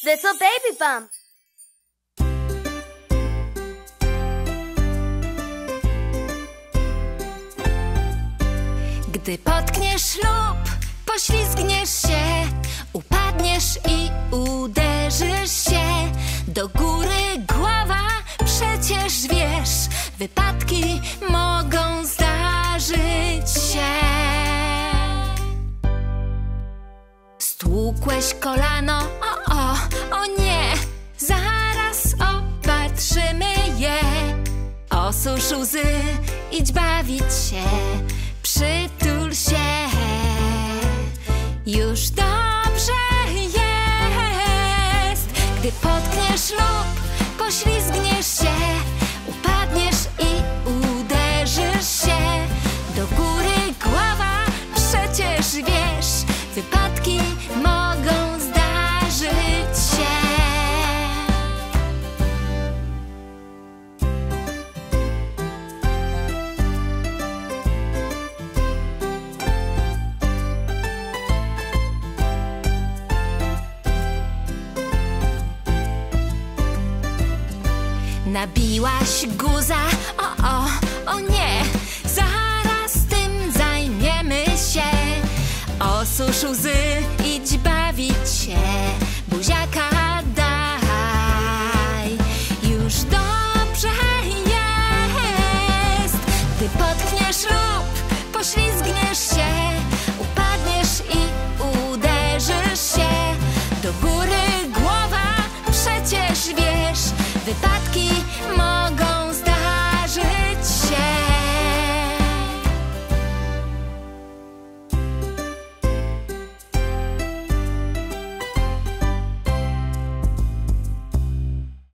Little baby bump. Gdy potkniesz lub poślizgniesz się, upadniesz i uderzysz się. Do góry głowa, przecież wiesz, wypadki mogą zdarzyć się. Stłukłeś kolano, o nie, zaraz opatrzymy je. Osusz łzy, idź bawić się, przytul się, już dobrze jest. Gdy potkniesz lub poślizgniesz się, upadniesz i uderzysz się. Do góry głowa, przecież wiesz, wypadki mogą zdarzyć się. Nabiłaś guza, o nie, zaraz tym zajmiemy się. Osusz łzy, idź bawić się, buziaka